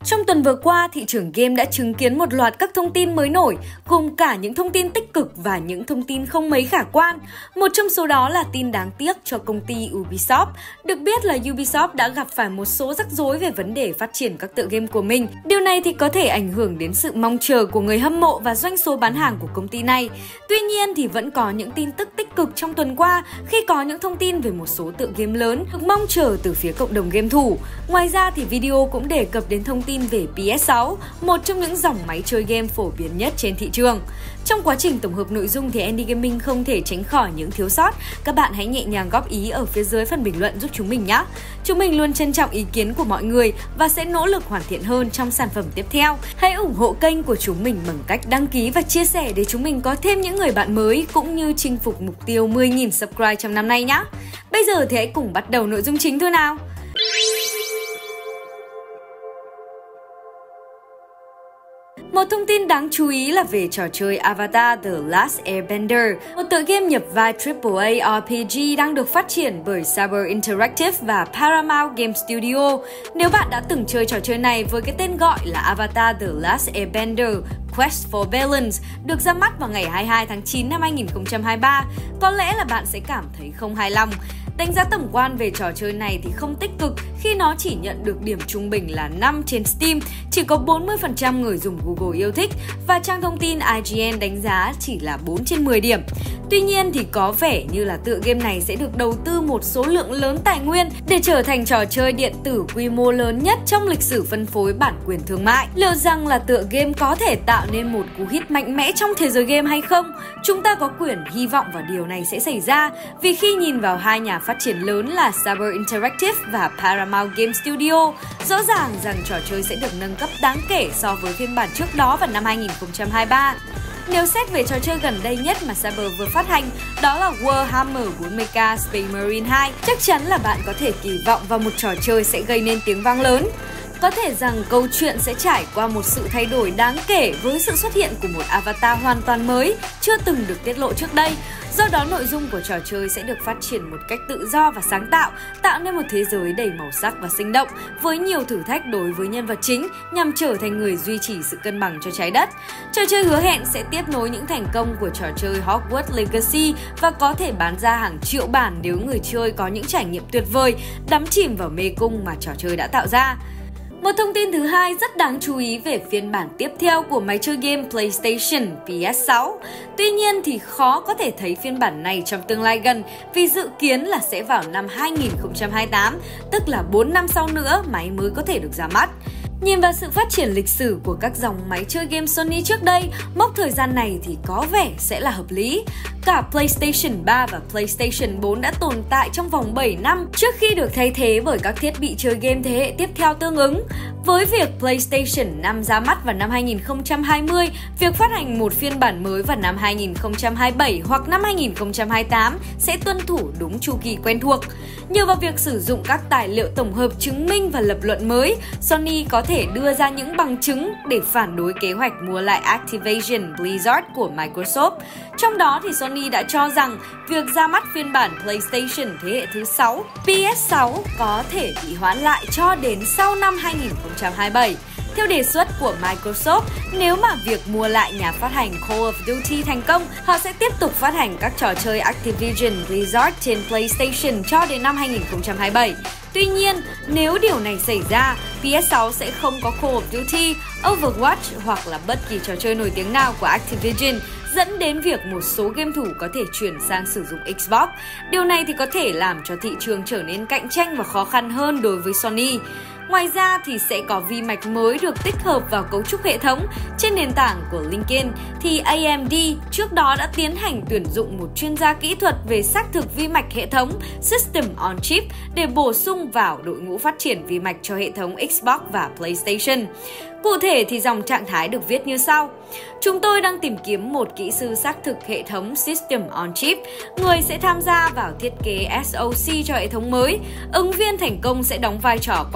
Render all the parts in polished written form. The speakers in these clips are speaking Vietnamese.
Trong tuần vừa qua, thị trường game đã chứng kiến một loạt các thông tin mới nổi, gồm cả những thông tin tích cực và những thông tin không mấy khả quan. Một trong số đó là tin đáng tiếc cho công ty Ubisoft. Được biết là Ubisoft đã gặp phải một số rắc rối về vấn đề phát triển các tựa game của mình. Điều này thì có thể ảnh hưởng đến sự mong chờ của người hâm mộ và doanh số bán hàng của công ty này. Tuy nhiên thì vẫn có những tin tức tích cực trong tuần qua khi có những thông tin về một số tựa game lớn được mong chờ từ phía cộng đồng game thủ. Ngoài ra thì video cũng đề cập đến thông tin về PS6, một trong những dòng máy chơi game phổ biến nhất trên thị trường. Trong quá trình tổng hợp nội dung thì Andy Gaming không thể tránh khỏi những thiếu sót. Các bạn hãy nhẹ nhàng góp ý ở phía dưới phần bình luận giúp chúng mình nhé. Chúng mình luôn trân trọng ý kiến của mọi người và sẽ nỗ lực hoàn thiện hơn trong sản phẩm tiếp theo. Hãy ủng hộ kênh của chúng mình bằng cách đăng ký và chia sẻ để chúng mình có thêm những người bạn mới cũng như chinh phục mục tiêu 10.000 subscribe trong năm nay nhé. Bây giờ thì hãy cùng bắt đầu nội dung chính thôi nào. Một thông tin đáng chú ý là về trò chơi Avatar The Last Airbender, một tựa game nhập vai AAA RPG đang được phát triển bởi Saber Interactive và Paramount Game Studio. Nếu bạn đã từng chơi trò chơi này với cái tên gọi là Avatar The Last Airbender Quest for Balance được ra mắt vào ngày 22 tháng 9 năm 2023, có lẽ là bạn sẽ cảm thấy không hài lòng. Đánh giá tổng quan về trò chơi này thì không tích cực khi nó chỉ nhận được điểm trung bình là 5 trên Steam, chỉ có 40% người dùng Google yêu thích và trang thông tin IGN đánh giá chỉ là 4 trên 10 điểm. Tuy nhiên thì có vẻ như là tựa game này sẽ được đầu tư một số lượng lớn tài nguyên để trở thành trò chơi điện tử quy mô lớn nhất trong lịch sử phân phối bản quyền thương mại. Liệu rằng là tựa game có thể tạo nên một cú hit mạnh mẽ trong thế giới game hay không? Chúng ta có quyền hy vọng vào điều này sẽ xảy ra vì khi nhìn vào hai nhà phát triển lớn là Saber Interactive và Paramount Game Studio, rõ ràng rằng trò chơi sẽ được nâng cấp đáng kể so với phiên bản trước đó vào năm 2023. Nếu xét về trò chơi gần đây nhất mà Saber vừa phát hành, đó là Warhammer 40k Space Marine 2, chắc chắn là bạn có thể kỳ vọng vào một trò chơi sẽ gây nên tiếng vang lớn. Có thể rằng câu chuyện sẽ trải qua một sự thay đổi đáng kể với sự xuất hiện của một avatar hoàn toàn mới, chưa từng được tiết lộ trước đây. Do đó nội dung của trò chơi sẽ được phát triển một cách tự do và sáng tạo nên một thế giới đầy màu sắc và sinh động, với nhiều thử thách đối với nhân vật chính nhằm trở thành người duy trì sự cân bằng cho trái đất. Trò chơi hứa hẹn sẽ tiếp nối những thành công của trò chơi Hogwarts Legacy và có thể bán ra hàng triệu bản nếu người chơi có những trải nghiệm tuyệt vời, đắm chìm vào mê cung mà trò chơi đã tạo ra. Một thông tin thứ hai rất đáng chú ý về phiên bản tiếp theo của máy chơi game PlayStation PS6. Tuy nhiên thì khó có thể thấy phiên bản này trong tương lai gần vì dự kiến là sẽ vào năm 2028, tức là 4 năm sau nữa máy mới có thể được ra mắt. Nhìn vào sự phát triển lịch sử của các dòng máy chơi game Sony trước đây, mốc thời gian này thì có vẻ sẽ là hợp lý. Cả PlayStation 3 và PlayStation 4 đã tồn tại trong vòng 7 năm trước khi được thay thế bởi các thiết bị chơi game thế hệ tiếp theo tương ứng. Với việc PlayStation 5 ra mắt vào năm 2020, việc phát hành một phiên bản mới vào năm 2027 hoặc năm 2028 sẽ tuân thủ đúng chu kỳ quen thuộc. Nhờ vào việc sử dụng các tài liệu tổng hợp chứng minh và lập luận mới, Sony có thể đưa ra những bằng chứng để phản đối kế hoạch mua lại Activision Blizzard của Microsoft. Trong đó thì Sony đã cho rằng việc ra mắt phiên bản PlayStation thế hệ thứ 6, PS6 có thể bị hoãn lại cho đến sau năm 2027. Theo đề xuất của Microsoft, nếu mà việc mua lại nhà phát hành Call of Duty thành công, họ sẽ tiếp tục phát hành các trò chơi Activision Blizzard trên PlayStation cho đến năm 2027. Tuy nhiên, nếu điều này xảy ra, PS6 sẽ không có Call of Duty, Overwatch hoặc là bất kỳ trò chơi nổi tiếng nào của Activision, dẫn đến việc một số game thủ có thể chuyển sang sử dụng Xbox. Điều này thì có thể làm cho thị trường trở nên cạnh tranh và khó khăn hơn đối với Sony. Ngoài ra thì sẽ có vi mạch mới được tích hợp vào cấu trúc hệ thống. Trên nền tảng của LinkedIn thì AMD trước đó đã tiến hành tuyển dụng một chuyên gia kỹ thuật về xác thực vi mạch hệ thống System on Chip để bổ sung vào đội ngũ phát triển vi mạch cho hệ thống Xbox và PlayStation. Cụ thể thì dòng trạng thái được viết như sau: Chúng tôi đang tìm kiếm một kỹ sư xác thực hệ thống System on Chip, người sẽ tham gia vào thiết kế SoC cho hệ thống mới. Ứng viên thành công sẽ đóng vai trò quan trọng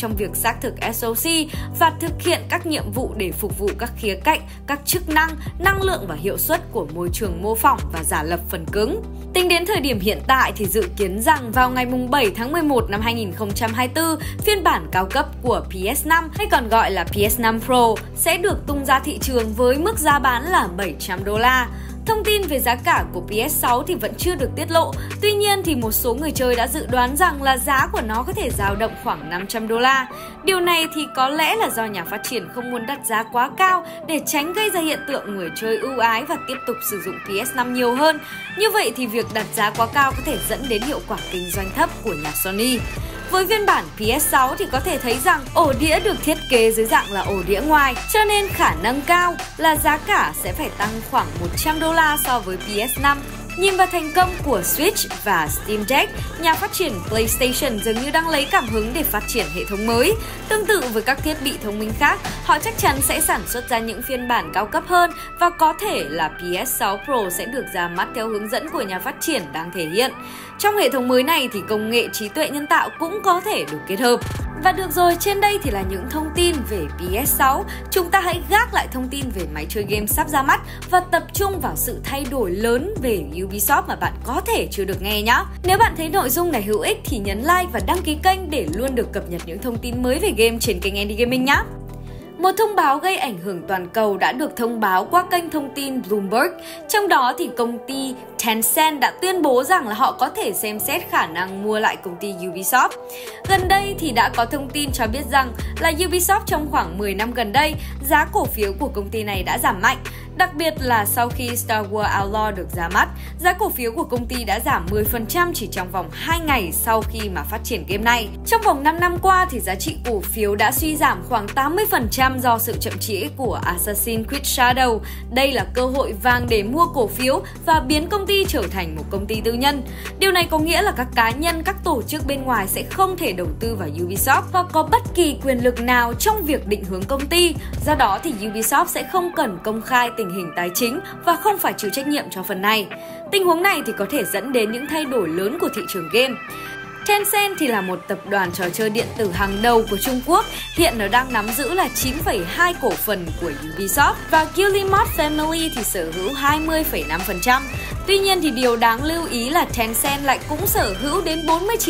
trong việc xác thực SOC và thực hiện các nhiệm vụ để phục vụ các khía cạnh, các chức năng, năng lượng và hiệu suất của môi trường mô phỏng và giả lập phần cứng. Tính đến thời điểm hiện tại thì dự kiến rằng vào ngày 7 tháng 11 năm 2024, phiên bản cao cấp của PS5 hay còn gọi là PS5 Pro sẽ được tung ra thị trường với mức giá bán là $700. Thông tin về giá cả của PS6 thì vẫn chưa được tiết lộ, tuy nhiên thì một số người chơi đã dự đoán rằng là giá của nó có thể dao động khoảng $500. Điều này thì có lẽ là do nhà phát triển không muốn đặt giá quá cao để tránh gây ra hiện tượng người chơi ưu ái và tiếp tục sử dụng PS5 nhiều hơn. Như vậy thì việc đặt giá quá cao có thể dẫn đến hiệu quả kinh doanh thấp của nhà Sony. Với phiên bản PS6 thì có thể thấy rằng ổ đĩa được thiết kế dưới dạng là ổ đĩa ngoài, cho nên khả năng cao là giá cả sẽ phải tăng khoảng $100 so với PS5. Nhìn vào thành công của Switch và Steam Deck, nhà phát triển PlayStation dường như đang lấy cảm hứng để phát triển hệ thống mới. Tương tự với các thiết bị thông minh khác, họ chắc chắn sẽ sản xuất ra những phiên bản cao cấp hơn và có thể là PS6 Pro sẽ được ra mắt theo hướng dẫn của nhà phát triển đang thể hiện. Trong hệ thống mới này thì công nghệ trí tuệ nhân tạo cũng có thể được kết hợp. Và được rồi, trên đây thì là những thông tin về PS6. Chúng ta hãy gác lại thông tin về máy chơi game sắp ra mắt và tập trung vào sự thay đổi lớn về Ubisoft mà bạn có thể chưa được nghe nhé. Nếu bạn thấy nội dung này hữu ích thì nhấn like và đăng ký kênh để luôn được cập nhật những thông tin mới về game trên kênh Andy Gaming nhé. Một thông báo gây ảnh hưởng toàn cầu đã được thông báo qua kênh thông tin Bloomberg. Trong đó thì công ty Tencent đã tuyên bố rằng là họ có thể xem xét khả năng mua lại công ty Ubisoft. Gần đây thì đã có thông tin cho biết rằng là Ubisoft trong khoảng 10 năm gần đây, giá cổ phiếu của công ty này đã giảm mạnh. Đặc biệt là sau khi Star Wars Outlaw được ra mắt, giá cổ phiếu của công ty đã giảm 10% chỉ trong vòng 2 ngày sau khi mà phát triển game này. Trong vòng 5 năm qua thì giá trị cổ phiếu đã suy giảm khoảng 80% do sự chậm trễ của Assassin's Creed Shadow. Đây là cơ hội vàng để mua cổ phiếu và biến công ty trở thành một công ty tư nhân. Điều này có nghĩa là các cá nhân, các tổ chức bên ngoài sẽ không thể đầu tư vào Ubisoft hoặc có bất kỳ quyền lực nào trong việc định hướng công ty. Do đó thì Ubisoft sẽ không cần công khai tình hình tài chính và không phải chịu trách nhiệm cho phần này. Tình huống này thì có thể dẫn đến những thay đổi lớn của thị trường game. Tencent thì là một tập đoàn trò chơi điện tử hàng đầu của Trung Quốc, hiện nó đang nắm giữ là 9,2 cổ phần của Ubisoft và Guillemot Family thì sở hữu 20,5%. Tuy nhiên thì điều đáng lưu ý là Tencent lại cũng sở hữu đến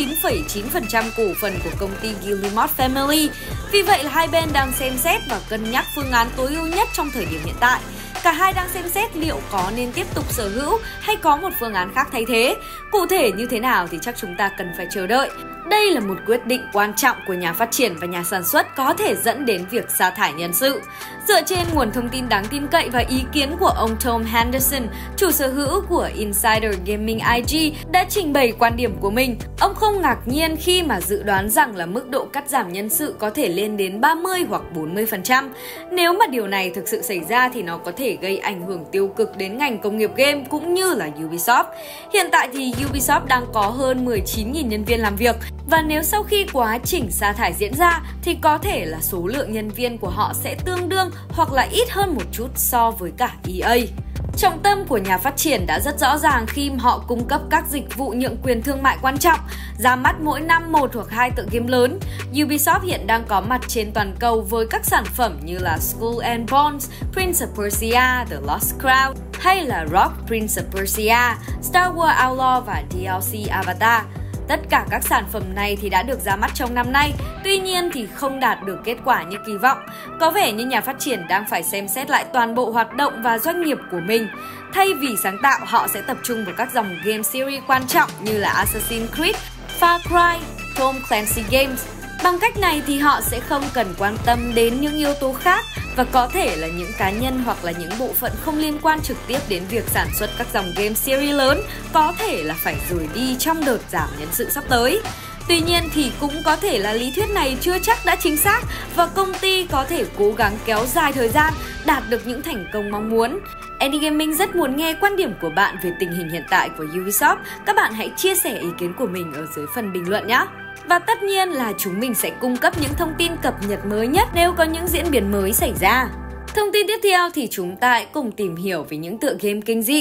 49,9% cổ phần của công ty Guillemot Family. Vì vậy là hai bên đang xem xét và cân nhắc phương án tối ưu nhất trong thời điểm hiện tại. Cả hai đang xem xét liệu có nên tiếp tục sở hữu hay có một phương án khác thay thế. Cụ thể như thế nào thì chắc chúng ta cần phải chờ đợi. Đây là một quyết định quan trọng của nhà phát triển và nhà sản xuất có thể dẫn đến việc sa thải nhân sự. Dựa trên nguồn thông tin đáng tin cậy và ý kiến của ông Tom Henderson, chủ sở hữu của Insider Gaming IG, đã trình bày quan điểm của mình. Ông không ngạc nhiên khi mà dự đoán rằng là mức độ cắt giảm nhân sự có thể lên đến 30 hoặc 40%. Nếu mà điều này thực sự xảy ra thì nó có thể gây ảnh hưởng tiêu cực đến ngành công nghiệp game cũng như là Ubisoft. Hiện tại thì Ubisoft đang có hơn 19.000 nhân viên làm việc. Và nếu sau khi quá trình sa thải diễn ra thì có thể là số lượng nhân viên của họ sẽ tương đương hoặc là ít hơn một chút so với cả EA. Trọng tâm của nhà phát triển đã rất rõ ràng khi họ cung cấp các dịch vụ nhượng quyền thương mại quan trọng, ra mắt mỗi năm 1 hoặc 2 tựa game lớn. Ubisoft hiện đang có mặt trên toàn cầu với các sản phẩm như là Skull and Bones, Prince of Persia, The Lost Crown hay là Rock Prince of Persia, Star Wars Outlaw và DLC Avatar. Tất cả các sản phẩm này thì đã được ra mắt trong năm nay, tuy nhiên thì không đạt được kết quả như kỳ vọng. Có vẻ như nhà phát triển đang phải xem xét lại toàn bộ hoạt động và doanh nghiệp của mình. Thay vì sáng tạo, họ sẽ tập trung vào các dòng game series quan trọng như là Assassin's Creed, Far Cry, Tom Clancy Games. Bằng cách này thì họ sẽ không cần quan tâm đến những yếu tố khác và có thể là những cá nhân hoặc là những bộ phận không liên quan trực tiếp đến việc sản xuất các dòng game series lớn có thể là phải rời đi trong đợt giảm nhân sự sắp tới. Tuy nhiên thì cũng có thể là lý thuyết này chưa chắc đã chính xác và công ty có thể cố gắng kéo dài thời gian đạt được những thành công mong muốn. Andy Gaming rất muốn nghe quan điểm của bạn về tình hình hiện tại của Ubisoft. Các bạn hãy chia sẻ ý kiến của mình ở dưới phần bình luận nhé! Và tất nhiên là chúng mình sẽ cung cấp những thông tin cập nhật mới nhất nếu có những diễn biến mới xảy ra. Thông tin tiếp theo thì chúng ta hãy cùng tìm hiểu về những tựa game kinh dị.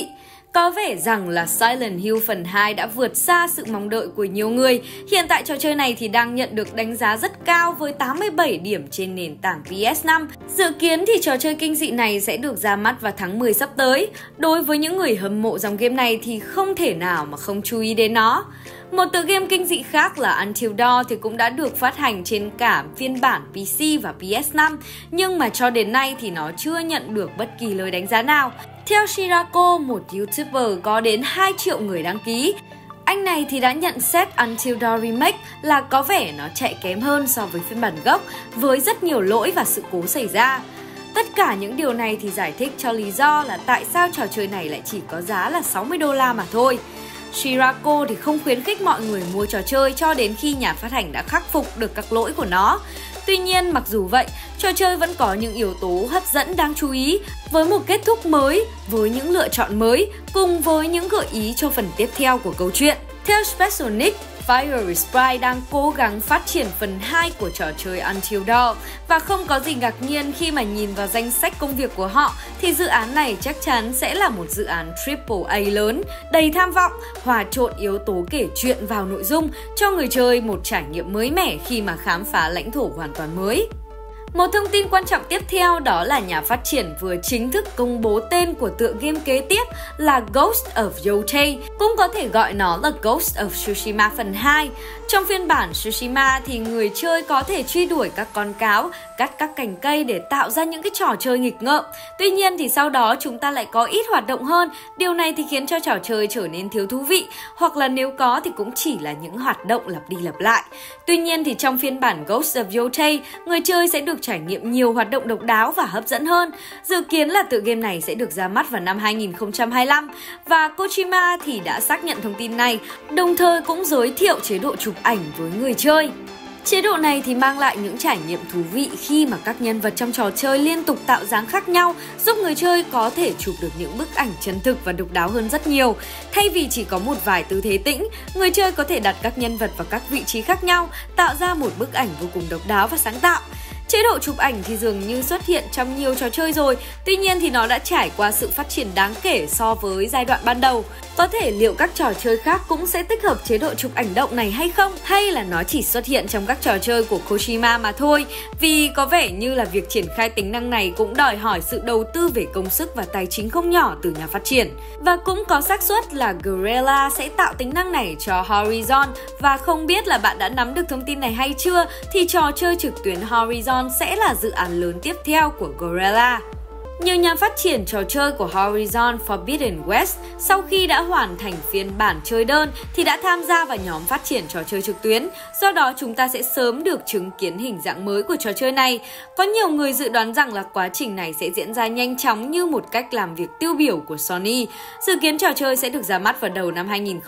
Có vẻ rằng là Silent Hill phần 2 đã vượt xa sự mong đợi của nhiều người. Hiện tại trò chơi này thì đang nhận được đánh giá rất cao với 87 điểm trên nền tảng PS5. Dự kiến thì trò chơi kinh dị này sẽ được ra mắt vào tháng 10 sắp tới. Đối với những người hâm mộ dòng game này thì không thể nào mà không chú ý đến nó. Một tựa game kinh dị khác là Until Dawn thì cũng đã được phát hành trên cả phiên bản PC và PS5, nhưng mà cho đến nay thì nó chưa nhận được bất kỳ lời đánh giá nào. Theo Shirako, một YouTuber có đến 2 triệu người đăng ký, anh này thì đã nhận xét Until Dawn Remake là có vẻ nó chạy kém hơn so với phiên bản gốc, với rất nhiều lỗi và sự cố xảy ra. Tất cả những điều này thì giải thích cho lý do là tại sao trò chơi này lại chỉ có giá là 60 đô la mà thôi. Shirako thì không khuyến khích mọi người mua trò chơi cho đến khi nhà phát hành đã khắc phục được các lỗi của nó. Tuy nhiên, mặc dù vậy, trò chơi vẫn có những yếu tố hấp dẫn đáng chú ý, với một kết thúc mới, với những lựa chọn mới, cùng với những gợi ý cho phần tiếp theo của câu chuyện. Theo Specialnic, Fire Resprite đang cố gắng phát triển phần 2 của trò chơi Until Dawn và không có gì ngạc nhiên khi mà nhìn vào danh sách công việc của họ thì dự án này chắc chắn sẽ là một dự án AAA lớn, đầy tham vọng, hòa trộn yếu tố kể chuyện vào nội dung, cho người chơi một trải nghiệm mới mẻ khi mà khám phá lãnh thổ hoàn toàn mới. Một thông tin quan trọng tiếp theo đó là nhà phát triển vừa chính thức công bố tên của tựa game kế tiếp là Ghost of Yotei, cũng có thể gọi nó là Ghost of Tsushima phần 2. Trong phiên bản Tsushima thì người chơi có thể truy đuổi các con cáo, cắt các cành cây để tạo ra những cái trò chơi nghịch ngợm. Tuy nhiên thì sau đó chúng ta lại có ít hoạt động hơn, điều này thì khiến cho trò chơi trở nên thiếu thú vị, hoặc là nếu có thì cũng chỉ là những hoạt động lặp đi lặp lại. Tuy nhiên thì trong phiên bản Ghost of Yotei, người chơi sẽ được trải nghiệm nhiều hoạt động độc đáo và hấp dẫn hơn. Dự kiến là tựa game này sẽ được ra mắt vào năm 2025 và Kojima thì đã xác nhận thông tin này, đồng thời cũng giới thiệu chế độ chụp ảnh với người chơi. Chế độ này thì mang lại những trải nghiệm thú vị khi mà các nhân vật trong trò chơi liên tục tạo dáng khác nhau, giúp người chơi có thể chụp được những bức ảnh chân thực và độc đáo hơn rất nhiều. Thay vì chỉ có một vài tư thế tĩnh, người chơi có thể đặt các nhân vật vào các vị trí khác nhau, tạo ra một bức ảnh vô cùng độc đáo và sáng tạo. Chế độ chụp ảnh thì dường như xuất hiện trong nhiều trò chơi rồi, tuy nhiên thì nó đã trải qua sự phát triển đáng kể so với giai đoạn ban đầu. Có thể liệu các trò chơi khác cũng sẽ tích hợp chế độ chụp ảnh động này hay không? Hay là nó chỉ xuất hiện trong các trò chơi của Kojima mà thôi? Vì có vẻ như là việc triển khai tính năng này cũng đòi hỏi sự đầu tư về công sức và tài chính không nhỏ từ nhà phát triển. Và cũng có xác suất là Guerrilla sẽ tạo tính năng này cho Horizon, và không biết là bạn đã nắm được thông tin này hay chưa thì trò chơi trực tuyến Horizon sẽ là dự án lớn tiếp theo của Guerrilla. Nhiều nhà phát triển trò chơi của Horizon Forbidden West sau khi đã hoàn thành phiên bản chơi đơn thì đã tham gia vào nhóm phát triển trò chơi trực tuyến, do đó chúng ta sẽ sớm được chứng kiến hình dạng mới của trò chơi này. Có nhiều người dự đoán rằng là quá trình này sẽ diễn ra nhanh chóng như một cách làm việc tiêu biểu của Sony. Dự kiến trò chơi sẽ được ra mắt vào đầu năm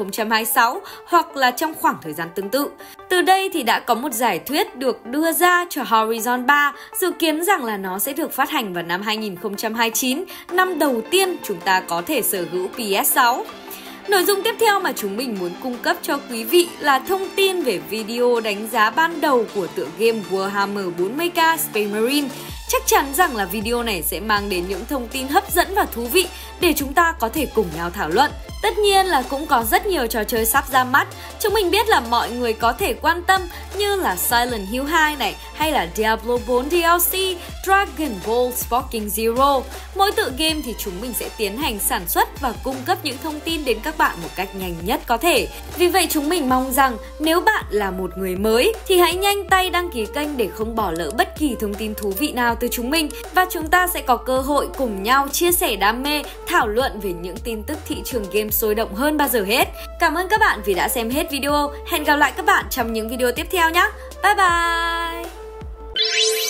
2026 hoặc là trong khoảng thời gian tương tự. Từ đây thì đã có một giải thuyết được đưa ra cho Horizon 3, dự kiến rằng là nó sẽ được phát hành vào năm 2029, năm đầu tiên chúng ta có thể sở hữu PS6. Nội dung tiếp theo mà chúng mình muốn cung cấp cho quý vị là thông tin về video đánh giá ban đầu của tựa game Warhammer 40k Space Marine. Chắc chắn rằng là video này sẽ mang đến những thông tin hấp dẫn và thú vị để chúng ta có thể cùng nhau thảo luận. Tất nhiên là cũng có rất nhiều trò chơi sắp ra mắt. Chúng mình biết là mọi người có thể quan tâm như là Silent Hill 2 này, hay là Diablo 4 DLC, Dragon Ball Sparking Zero. Mỗi tựa game thì chúng mình sẽ tiến hành sản xuất và cung cấp những thông tin đến các bạn một cách nhanh nhất có thể. Vì vậy chúng mình mong rằng nếu bạn là một người mới thì hãy nhanh tay đăng ký kênh để không bỏ lỡ bất kỳ thông tin thú vị nào từ chúng mình, và chúng ta sẽ có cơ hội cùng nhau chia sẻ đam mê, thảo luận về những tin tức thị trường game sôi động hơn bao giờ hết. Cảm ơn các bạn vì đã xem hết video. Hẹn gặp lại các bạn trong những video tiếp theo nhé. Bye bye!